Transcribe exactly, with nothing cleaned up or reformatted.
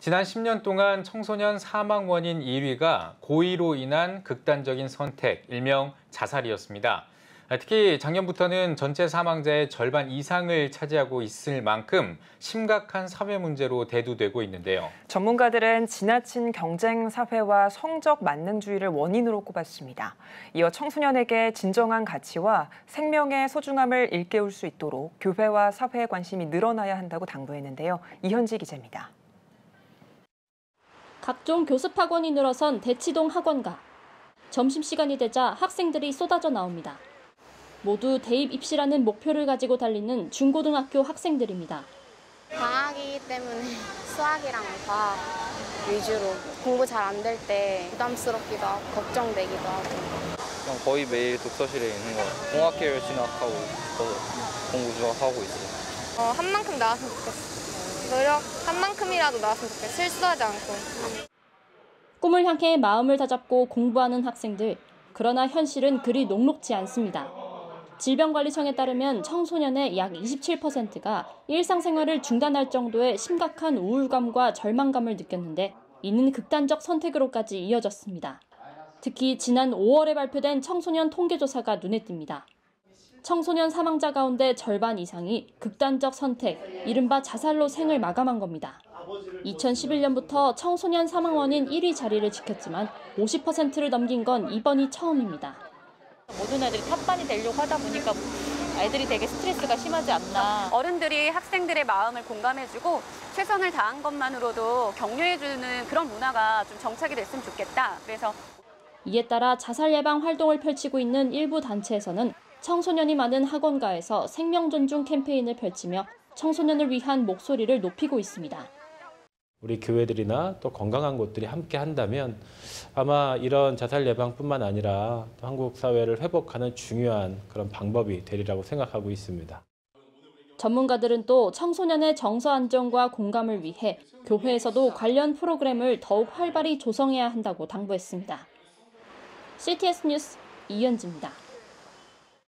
지난 십 년 동안 청소년 사망 원인 일 위가 고의로 인한 극단적인 선택, 일명 자살이었습니다. 특히 작년부터는 전체 사망자의 절반 이상을 차지하고 있을 만큼 심각한 사회 문제로 대두되고 있는데요. 전문가들은 지나친 경쟁 사회와 성적 만능주의를 원인으로 꼽았습니다. 이어 청소년에게 진정한 가치와 생명의 소중함을 일깨울 수 있도록 교회와 사회의 관심이 늘어나야 한다고 당부했는데요. 이현지 기자입니다. 각종 교습 학원이 늘어선 대치동 학원가. 점심시간이 되자 학생들이 쏟아져 나옵니다. 모두 대입 입시라는 목표를 가지고 달리는 중고등학교 학생들입니다. 방학이기 때문에 수학이랑 과학 위주로 공부 잘 안 될 때 부담스럽기도 하고 걱정되기도 하고. 그냥 거의 매일 독서실에 있는 거 같아요. 공학계를 진학하고 싶어서 공부 하고 있어요. 어, 한 만큼 나왔으면 좋겠어. 노력 한 만큼이라도 나왔으면 좋겠어. 실수하지 않고. 꿈을 향해 마음을 다잡고 공부하는 학생들. 그러나 현실은 그리 녹록지 않습니다. 질병관리청에 따르면 청소년의 약 이십칠 퍼센트가 일상생활을 중단할 정도의 심각한 우울감과 절망감을 느꼈는데 이는 극단적 선택으로까지 이어졌습니다. 특히 지난 오월에 발표된 청소년 통계조사가 눈에 띕니다. 청소년 사망자 가운데 절반 이상이 극단적 선택, 이른바 자살로 생을 마감한 겁니다. 이천십일 년부터 청소년 사망 원인 일 위 자리를 지켰지만 오십 퍼센트를 넘긴 건 이번이 처음입니다. 모든 애들이 탑반이 되려고 하다 보니까 아이들이 되게 스트레스가 심하지 않나. 어른들이 학생들의 마음을 공감해주고 최선을 다한 것만으로도 격려해주는 그런 문화가 좀 정착이 됐으면 좋겠다. 그래서 이에 따라 자살 예방 활동을 펼치고 있는 일부 단체에서는 청소년이 많은 학원가에서 생명 존중 캠페인을 펼치며 청소년을 위한 목소리를 높이고 있습니다. 우리 교회들이나 또 건강한 곳들이 함께 한다면 아마 이런 자살 예방뿐만 아니라 또 한국 사회를 회복하는 중요한 그런 방법이 되리라고 생각하고 있습니다. 전문가들은 또 청소년의 정서 안정과 공감을 위해 교회에서도 관련 프로그램을 더욱 활발히 조성해야 한다고 당부했습니다. 씨티에스 뉴스 이현지입니다.